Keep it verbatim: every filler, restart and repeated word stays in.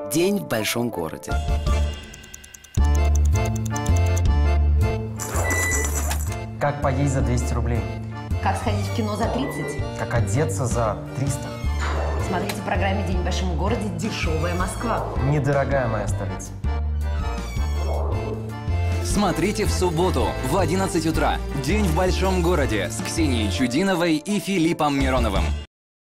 День в большом городе. Как поесть за двести рублей? Как сходить в кино за тридцать? Как одеться за триста? Смотрите в программе «День в большом городе» «Дешевая Москва». Недорогая моя столица. Смотрите в субботу в одиннадцать утра. День в большом городе с Ксенией Чудиновой и Филиппом Мироновым.